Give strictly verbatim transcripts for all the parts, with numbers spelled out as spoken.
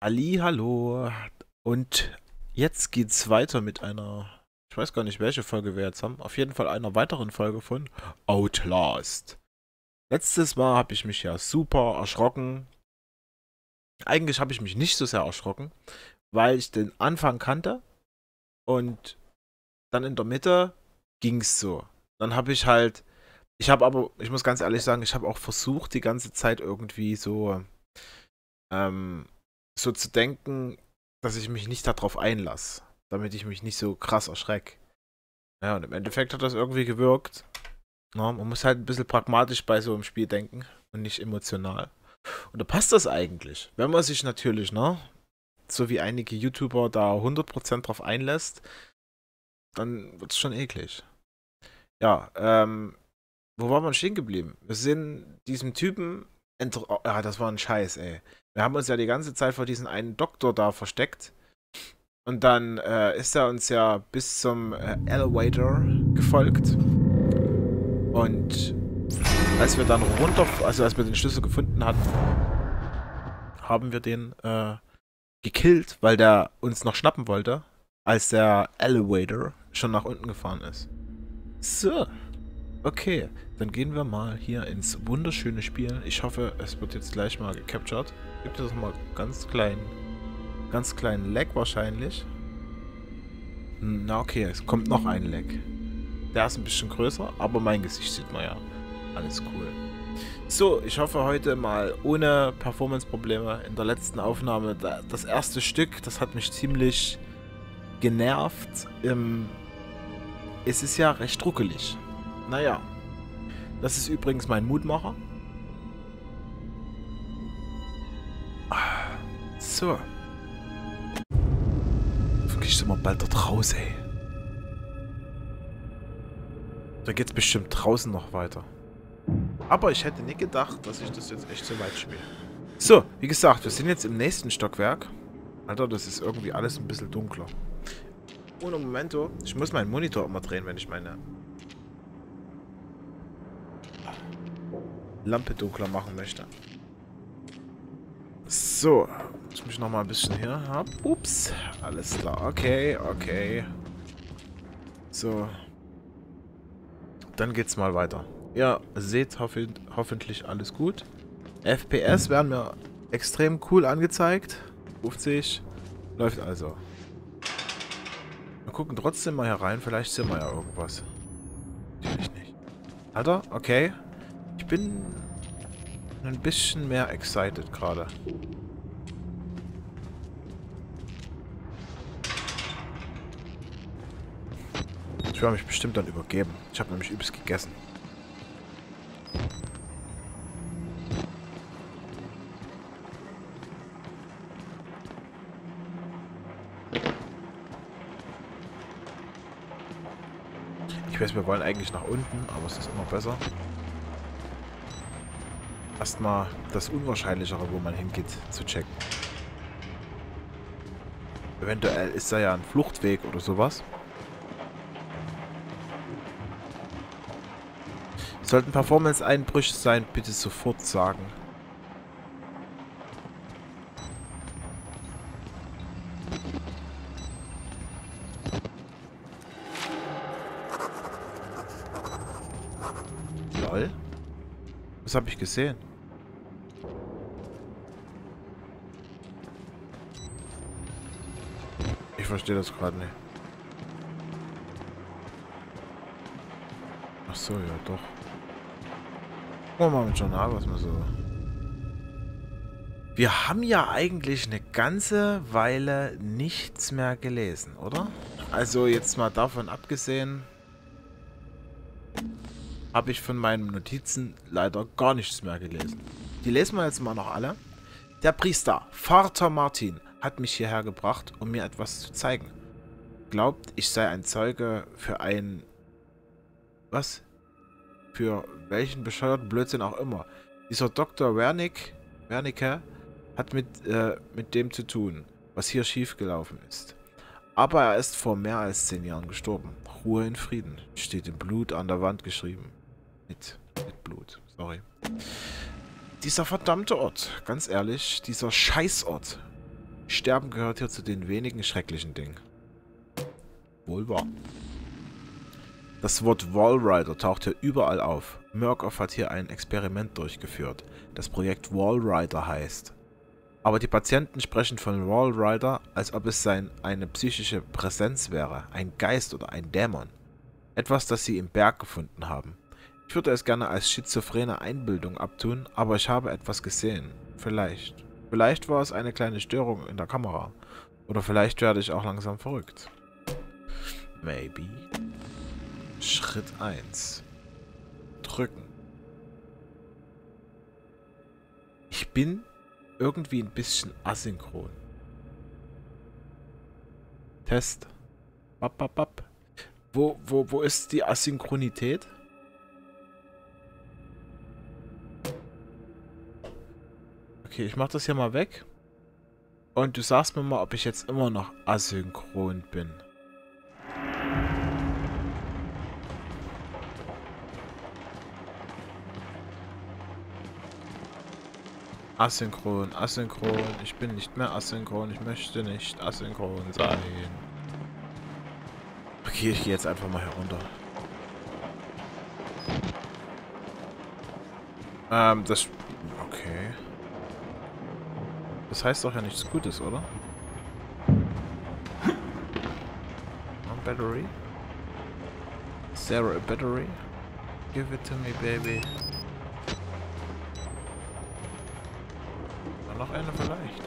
Ali, hallo. Und jetzt geht's weiter mit einer, ich weiß gar nicht, welche Folge wir jetzt haben. Auf jeden Fall einer weiteren Folge von Outlast. Letztes Mal habe ich mich ja super erschrocken. Eigentlich habe ich mich nicht so sehr erschrocken, weil ich den Anfang kannte und dann in der Mitte ging's so. Dann habe ich halt, ich habe aber, ich muss ganz ehrlich sagen, ich habe auch versucht, die ganze Zeit irgendwie so, ähm, so zu denken, dass ich mich nicht darauf einlasse, damit ich mich nicht so krass erschrecke. Ja, und im Endeffekt hat das irgendwie gewirkt. Na, man muss halt ein bisschen pragmatisch bei so einem Spiel denken und nicht emotional. Und da passt das eigentlich. Wenn man sich natürlich, ne, so wie einige YouTuber da hundert Prozent drauf einlässt, dann wird es schon eklig. Ja, ähm, wo war man stehen geblieben? Wir sind diesem Typen, entr- oh, ja, das war ein Scheiß, ey. Wir haben uns ja die ganze Zeit vor diesem einen Doktor da versteckt. Und dann äh, ist er uns ja bis zum äh, Elevator gefolgt. Und als wir dann runter, also als wir den Schlüssel gefunden hatten, haben wir den äh, gekillt, weil der uns noch schnappen wollte, als der Elevator schon nach unten gefahren ist. So, okay, dann gehen wir mal hier ins wunderschöne Spiel. Ich hoffe, es wird jetzt gleich mal gecaptured. Gibt es mal ganz kleinen, ganz kleinen Lag wahrscheinlich. Na okay, es kommt noch ein Lag. Der ist ein bisschen größer, aber mein Gesicht sieht man ja. Alles cool. So, ich hoffe heute mal ohne Performance-Probleme. In der letzten Aufnahme, das erste Stück, das hat mich ziemlich genervt. Ähm, es ist ja recht ruckelig. Naja, das ist übrigens mein Mutmacher. So. Wirklich sind wir bald dort raus, ey. Da geht's bestimmt draußen noch weiter. Aber ich hätte nicht gedacht, dass ich das jetzt echt so weit spiele. So, wie gesagt, wir sind jetzt im nächsten Stockwerk. Alter, das ist irgendwie alles ein bisschen dunkler. Ohne Momento. Ich muss meinen Monitor immer drehen, wenn ich meine Lampe dunkler machen möchte. So, ich mich noch mal ein bisschen hier haben. Ups, alles klar. Okay, okay. So. Dann geht's mal weiter. Ja, seht hoff hoffentlich alles gut. F P S werden mir extrem cool angezeigt. fünfzig. Läuft also. Wir gucken trotzdem mal herein. Vielleicht sehen wir ja irgendwas. Natürlich nicht. Alter, okay. Ich bin ein bisschen mehr excited gerade. Ich werde mich bestimmt dann übergeben. Ich habe nämlich übelst gegessen. Ich weiß, wir wollen eigentlich nach unten, aber es ist immer besser. Erstmal das Unwahrscheinlichere, wo man hingeht, zu checken. Eventuell ist da ja ein Fluchtweg oder sowas. Sollten Performance-Einbrüche sein, bitte sofort sagen. Lol. Was habe ich gesehen? Ich verstehe das gerade nicht. Ach so, ja doch. Gucken wir mal mit Journal, was wir so... Wir haben ja eigentlich eine ganze Weile nichts mehr gelesen, oder? Also jetzt mal davon abgesehen, habe ich von meinen Notizen leider gar nichts mehr gelesen. Die lesen wir jetzt mal noch alle. Der Priester, Vater Martin, hat mich hierher gebracht, um mir etwas zu zeigen. Glaubt, ich sei ein Zeuge für ein... Was? Für welchen bescheuerten Blödsinn auch immer. Dieser Doktor Wernick, Wernicke hat mit, äh, mit dem zu tun, was hier schiefgelaufen ist. Aber er ist vor mehr als zehn Jahren gestorben. Ruhe in Frieden. Steht in Blut an der Wand geschrieben. Mit, mit Blut, sorry. Dieser verdammte Ort, ganz ehrlich, dieser Scheißort. Sterben gehört hier zu den wenigen schrecklichen Dingen. Wohl wahr. Das Wort Walrider taucht hier überall auf. Murkoff hat hier ein Experiment durchgeführt, das Projekt Walrider heißt. Aber die Patienten sprechen von Walrider, als ob es sein, eine psychische Präsenz wäre, ein Geist oder ein Dämon. Etwas, das sie im Berg gefunden haben. Ich würde es gerne als schizophrene Einbildung abtun, aber ich habe etwas gesehen. Vielleicht. Vielleicht war es eine kleine Störung in der Kamera. Oder vielleicht werde ich auch langsam verrückt. Maybe. Schritt eins. Drücken. Ich bin irgendwie ein bisschen asynchron. Test. Bap, bap, bap. Wo, wo, wo ist die Asynchronität? Okay, ich mach das hier mal weg. Und du sagst mir mal, ob ich jetzt immer noch asynchron bin. Asynchron, asynchron. Ich bin nicht mehr asynchron. Ich möchte nicht asynchron sein. Okay, ich gehe jetzt einfach mal herunter. Ähm, das... Okay. Das heißt doch ja nichts Gutes, oder? One battery. Zero a battery. Give it to me, baby. Noch eine vielleicht.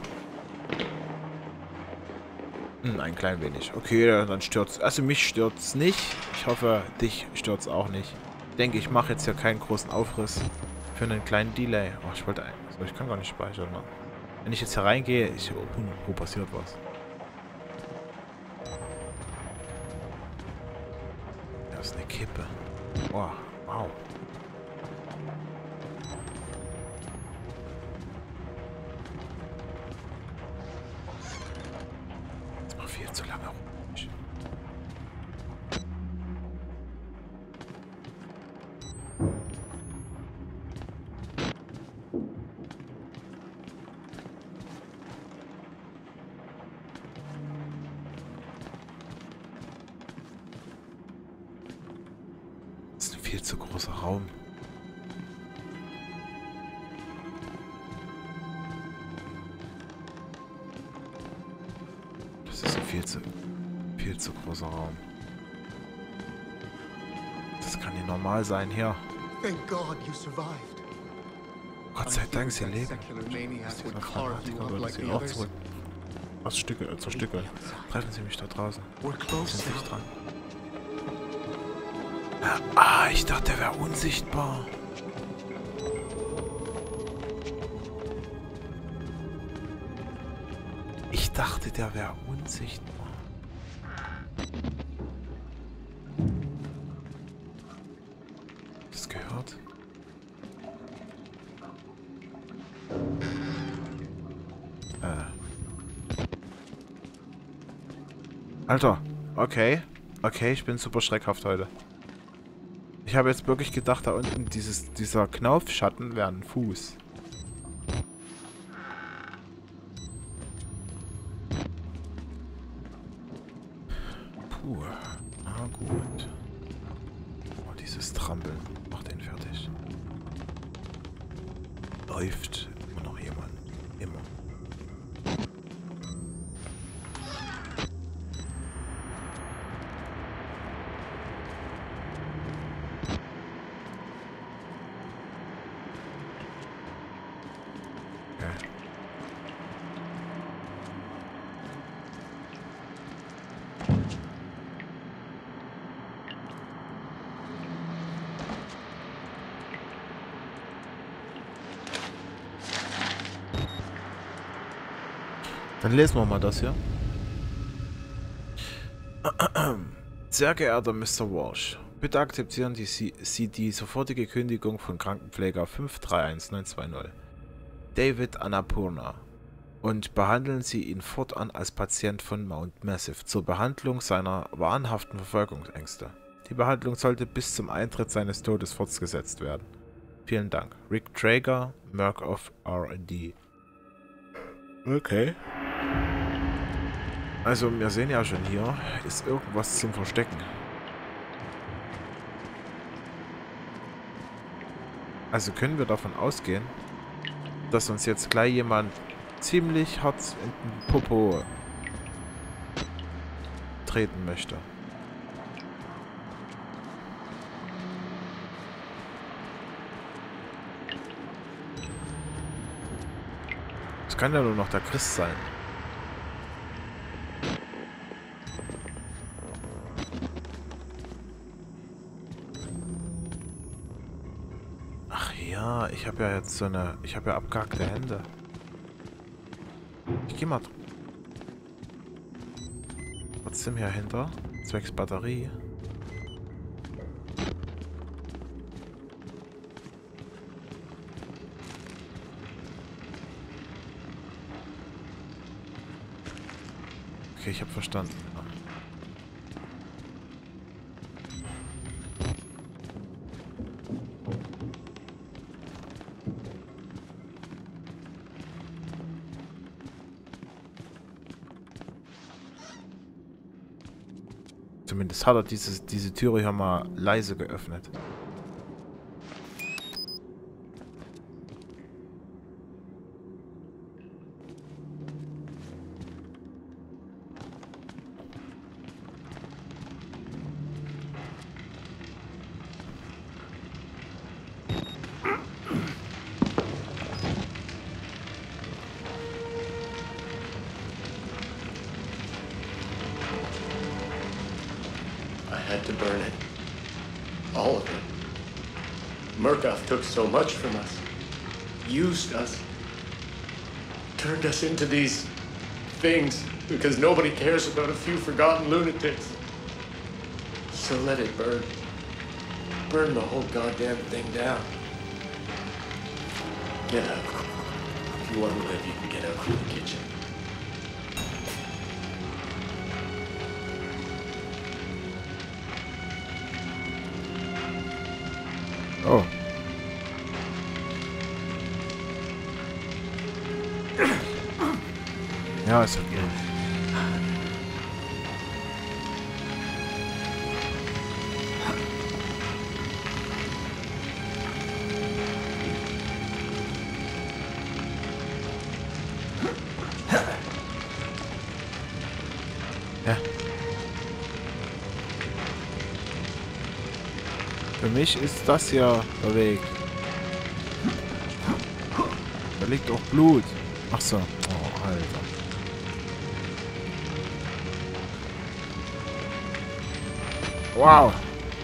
Hm, ein klein wenig. Okay, dann stürzt. Also mich stürzt nicht. Ich hoffe, dich stürzt auch nicht. Ich denke, ich mache jetzt hier keinen großen Aufriss für einen kleinen Delay. Oh, ich wollte eigentlich. Also ich kann gar nicht speichern, ne? Wenn ich jetzt hier reingehe, ich. Oh, wo passiert was? Da ist eine Kippe. Oh, wow. Viel zu lange rum. Das ist ein viel zu großer Raum. Das ist ein viel zu, viel zu großer Raum. Das kann nicht normal sein hier. Gott sei Dank, sie leben. Das ist Fanatiker, würde sie auch zurück. Aus Stücke, äh, zu Stücke. Treffen Sie mich da draußen. Sie sind dicht dran. Ah, ich dachte, der wäre unsichtbar. Ich dachte, der wäre unsichtbar. Das gehört. Äh. Alter, okay. Okay, ich bin super schreckhaft heute. Ich habe jetzt wirklich gedacht, da unten dieses, dieser Knaufschatten wäre ein Fuß. Puh. Na gut. Oh, dieses Trampeln macht den fertig. Läuft immer noch jemand. Immer. Dann lesen wir mal das hier. Sehr geehrter Mister Walsh, bitte akzeptieren die Sie, Sie die sofortige Kündigung von Krankenpfleger fünf drei eins neun zwei null David Annapurna und behandeln Sie ihn fortan als Patient von Mount Massive zur Behandlung seiner wahnhaften Verfolgungsängste. Die Behandlung sollte bis zum Eintritt seines Todes fortgesetzt werden. Vielen Dank. Rick Traeger, Murkoff R and D. Okay. Also, wir sehen ja schon, hier ist irgendwas zum Verstecken. Also können wir davon ausgehen, dass uns jetzt gleich jemand ziemlich hart in den Popo treten möchte. Das kann ja nur noch der Christ sein. Ach ja, ich habe ja jetzt so eine... Ich habe ja abgehackte Hände. Ich geh mal... Trotzdem hier hinter. Zwecks Batterie. Okay, ich habe verstanden. Zumindest hat er diese, diese Türe hier mal leise geöffnet. I had to burn it. All of it. Murkoff took so much from us. Used us. Turned us into these things because nobody cares about a few forgotten lunatics. So let it burn. Burn the whole goddamn thing down. Get out. If you want to live, you can get out through the kitchen. Oh. Ja, ist okay. Ja. Für mich ist das ja der Weg. Da liegt auch Blut. Ach so. Oh, Alter. Wow.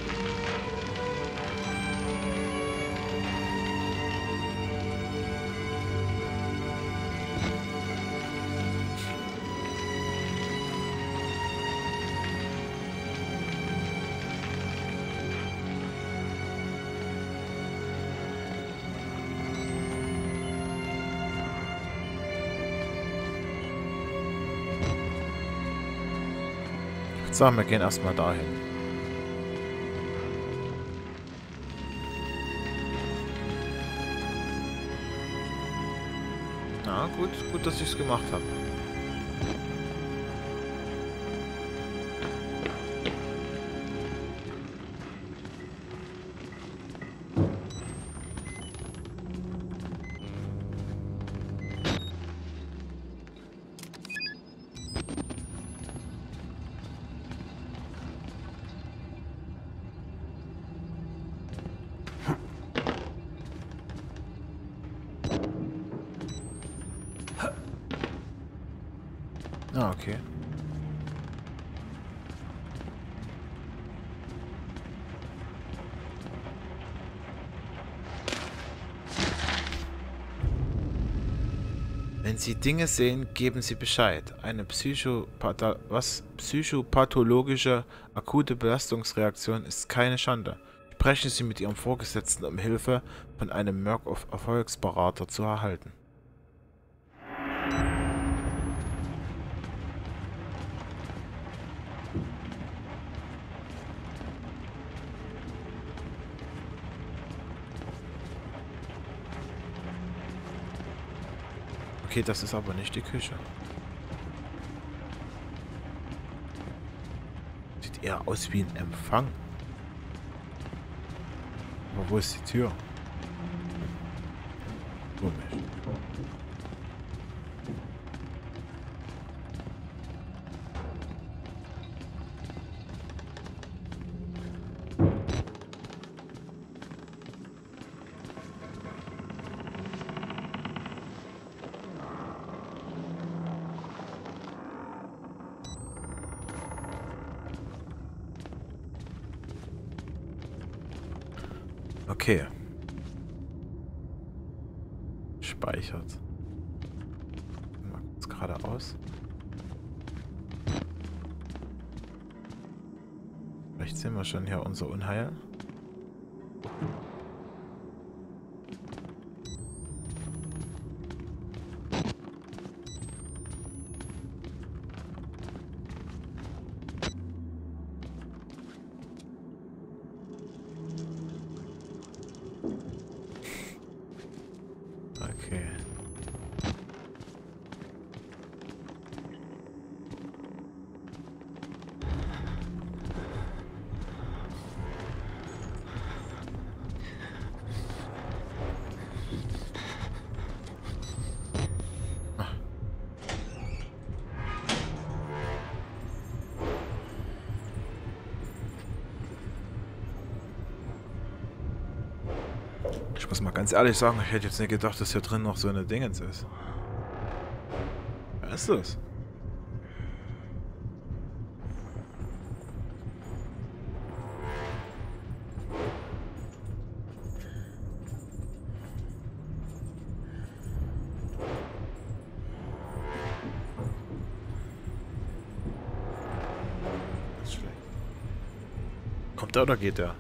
Ich würde sagen, wir gehen erstmal dahin. Na gut, gut, dass ich es gemacht habe. Ah, okay. Wenn Sie Dinge sehen, geben Sie Bescheid. Eine Psychopatho- was? psychopathologische akute Belastungsreaktion ist keine Schande. Sprechen Sie mit Ihrem Vorgesetzten, um Hilfe von einem Murkoff-Erfolgsberater zu erhalten. Okay, das ist aber nicht die Küche. eher aus wie ein Empfang. Aber wo ist die Tür? Komisch. Okay. Speichert. Mal kurz geradeaus. Vielleicht sehen wir schon hier unser Unheil. Okay. Ah. Ich muss mal ganz ehrlich sagen, ich hätte jetzt nicht gedacht, dass hier drin noch so eine Dingens ist. Was ist das? Das ist schlecht. Kommt er oder geht er?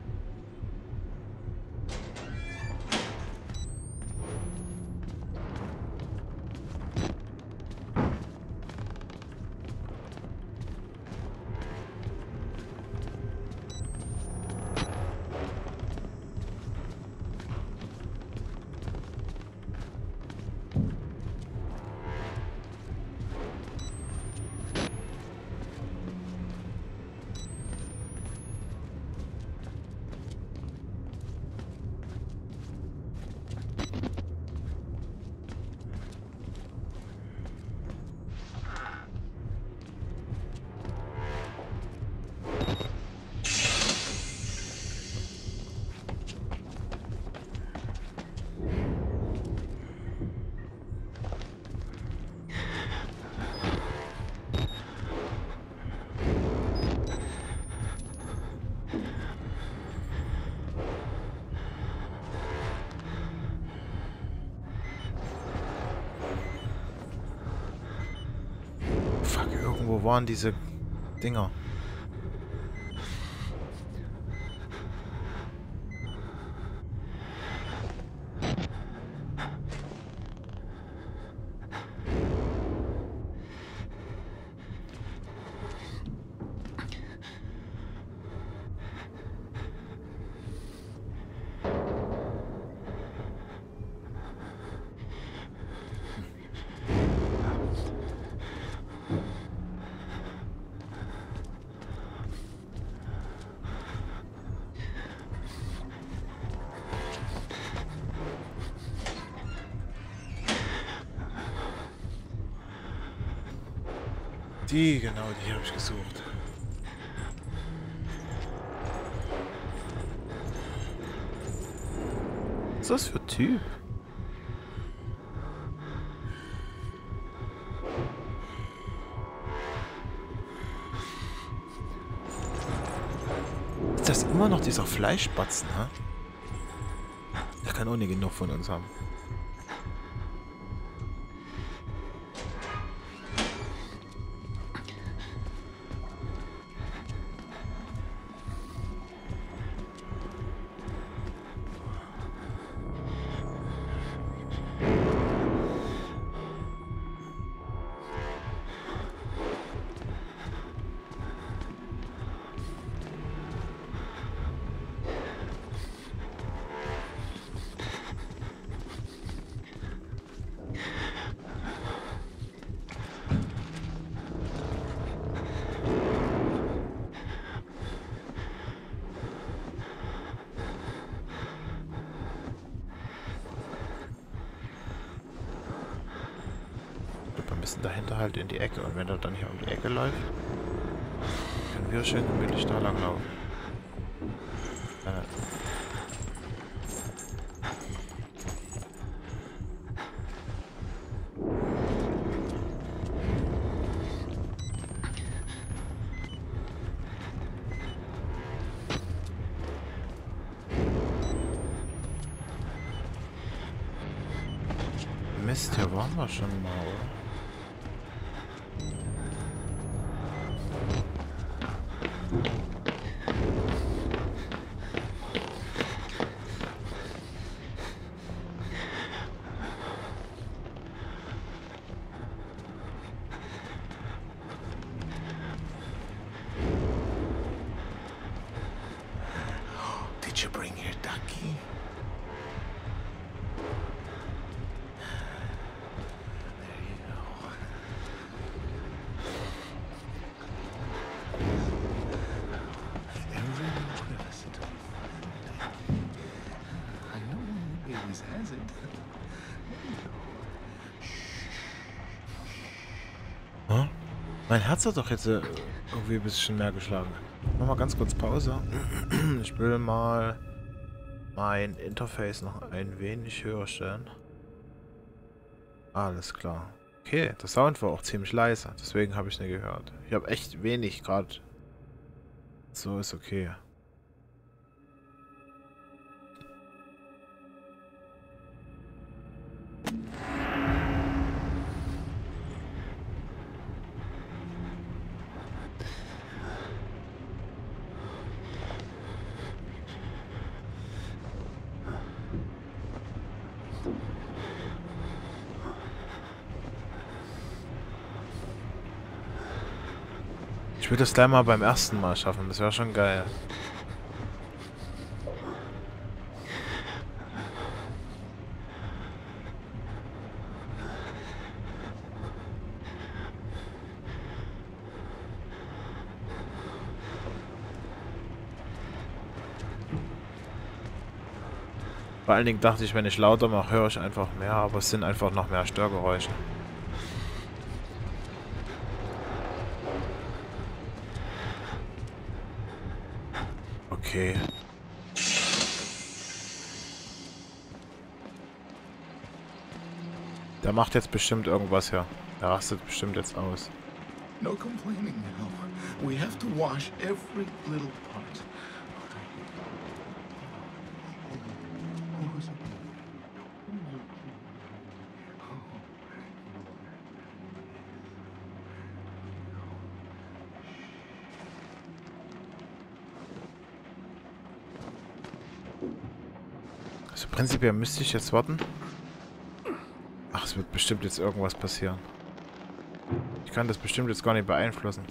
Wo waren diese Dinger? Die, genau, die habe ich gesucht. Was ist das für ein Typ? Ist das immer noch dieser Fleischbatzen, hä? Der kann auch nicht genug von uns haben. müssen dahinter halt in die Ecke. Und wenn er dann hier um die Ecke läuft, können wir schön gemütlich da lang laufen. Äh. Mist, hier waren wir schon mal, oder? Did you bring your ducky? Hm? Mein Herz hat doch jetzt äh, irgendwie ein bisschen mehr geschlagen. Mach mal ganz kurz Pause. Ich will mal mein Interface noch ein wenig höher stellen. Alles klar. Okay, der Sound war auch ziemlich leise, deswegen habe ich es nicht gehört. Ich habe echt wenig gerade. So ist okay. Ich würde das gleich mal beim ersten Mal schaffen, das wäre schon geil. Vor allen Dingen dachte ich, wenn ich lauter mache, höre ich einfach mehr, aber es sind einfach noch mehr Störgeräusche. Okay. Der macht jetzt bestimmt irgendwas hier. Der rastet bestimmt jetzt aus. No complaining now. We have to wash every little part. Also prinzipiell müsste ich jetzt warten. Ach, es wird bestimmt jetzt irgendwas passieren. Ich kann das bestimmt jetzt gar nicht beeinflussen.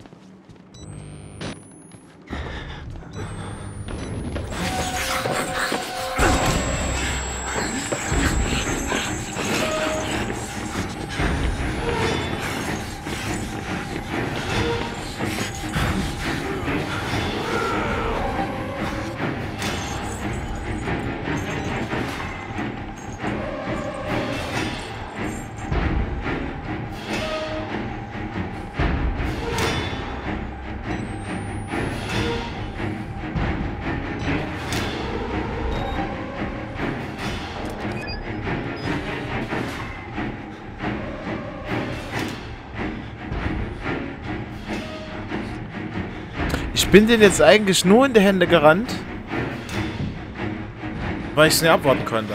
Ich bin den jetzt eigentlich nur in die Hände gerannt, weil ich es nicht abwarten konnte.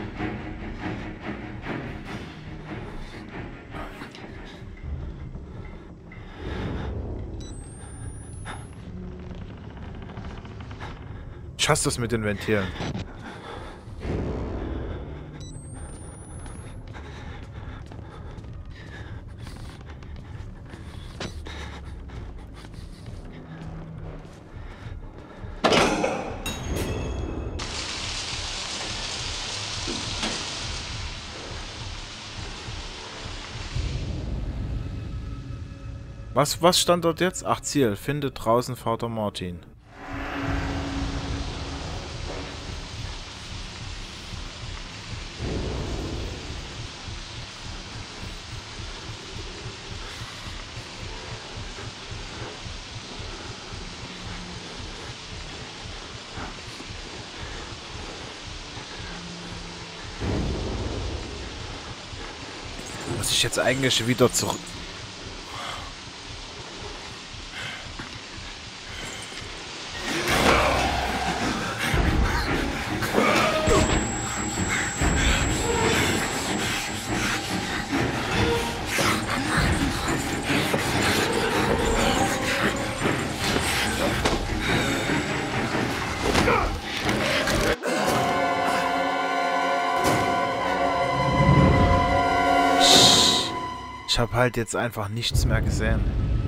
Ich hasse das mit den Ventilen. Was, was stand dort jetzt? Ach, Ziel. Finde draußen Vater Martin. ich jetzt eigentlich wieder zurück... Ich habe halt jetzt einfach nichts mehr gesehen.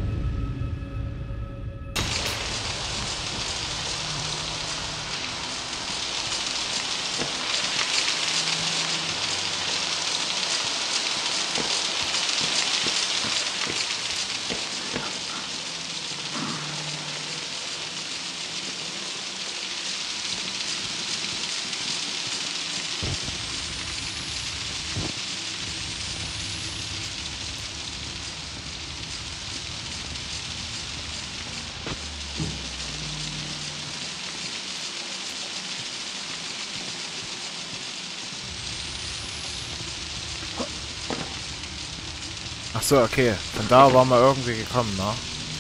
Ach so, okay. Von da waren wir irgendwie gekommen, ne?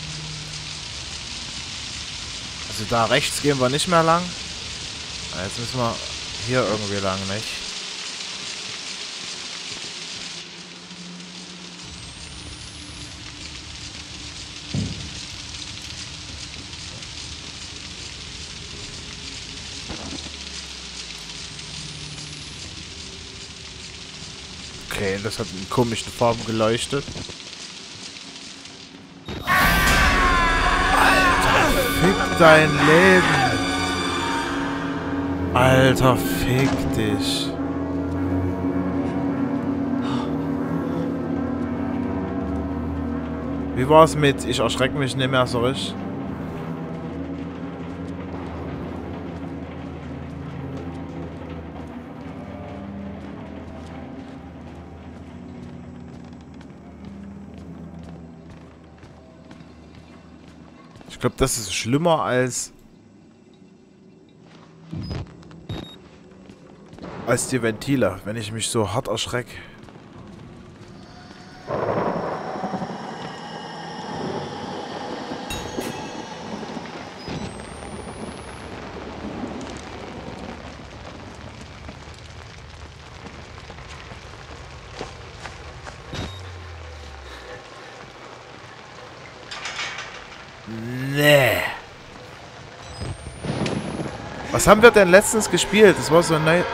Also da rechts gehen wir nicht mehr lang. Jetzt müssen wir hier irgendwie lang, nicht? Okay, das hat in komischen Farben geleuchtet. Alter, fick dein Leben. Alter, fick dich. Wie war's mit, ich erschrecke mich nicht mehr so richtig? Ich glaube, das ist schlimmer als... als die Ventile, wenn ich mich so hart erschrecke. Nee. Was haben wir denn letztens gespielt? Das war so neu.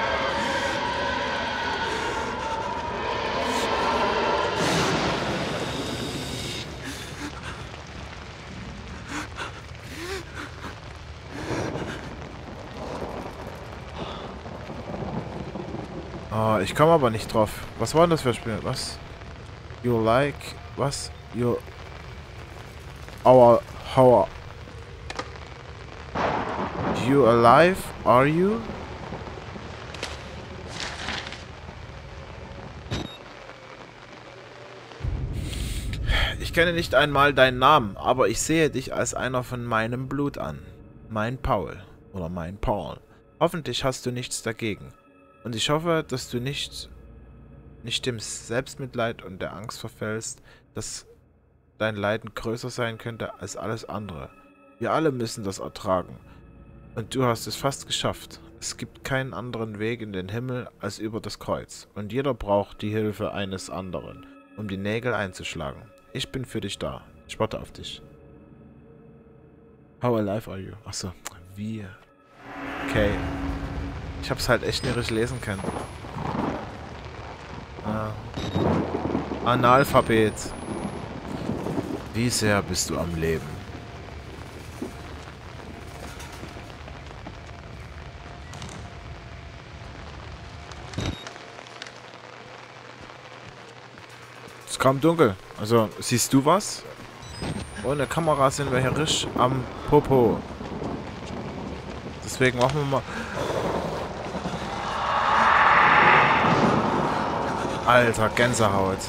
Oh, ich komme aber nicht drauf. Was war denn das für ein Spiel? Was? You like... Was? You... Our... How... You alive? Are you? Ich kenne nicht einmal deinen Namen, aber ich sehe dich als einer von meinem Blut an. Mein Paul. Oder mein Paul. Hoffentlich hast du nichts dagegen. Und ich hoffe, dass du nicht, nicht dem Selbstmitleid und der Angst verfällst, dass dein Leiden größer sein könnte als alles andere. Wir alle müssen das ertragen. Und du hast es fast geschafft. Es gibt keinen anderen Weg in den Himmel als über das Kreuz. Und jeder braucht die Hilfe eines anderen, um die Nägel einzuschlagen. Ich bin für dich da. Ich warte auf dich. How alive are you? Achso, wie? Okay. Ich hab's halt echt nicht richtig lesen können. Ah. Analphabet. Wie sehr bist du am Leben? Es ist kaum dunkel. Also, siehst du was? Ohne Kamera sind wir hier richtig am Popo. Deswegen machen wir mal... Alter, Gänsehaut.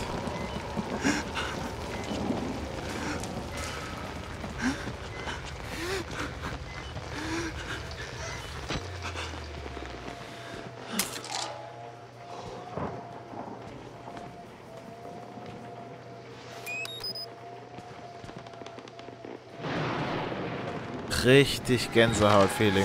richtig Gänsehaut-Feeling.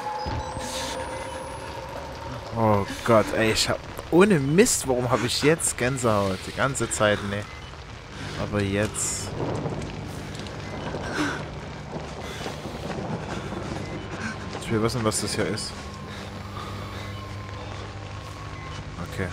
Oh Gott, ey, ich hab... Ohne Mist, warum habe ich jetzt Gänsehaut? Die ganze Zeit, ne. Aber jetzt... Ich will wissen, was das hier ist. Okay.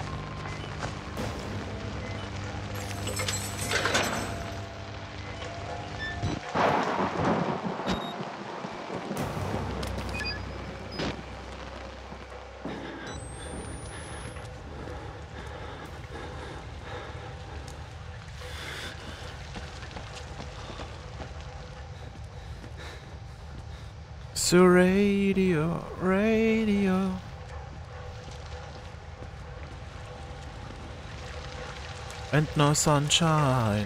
So radio, radio. And no sunshine.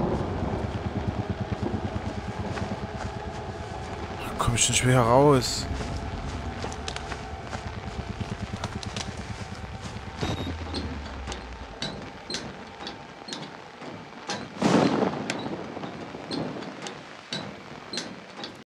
Komm ich nicht mehr raus.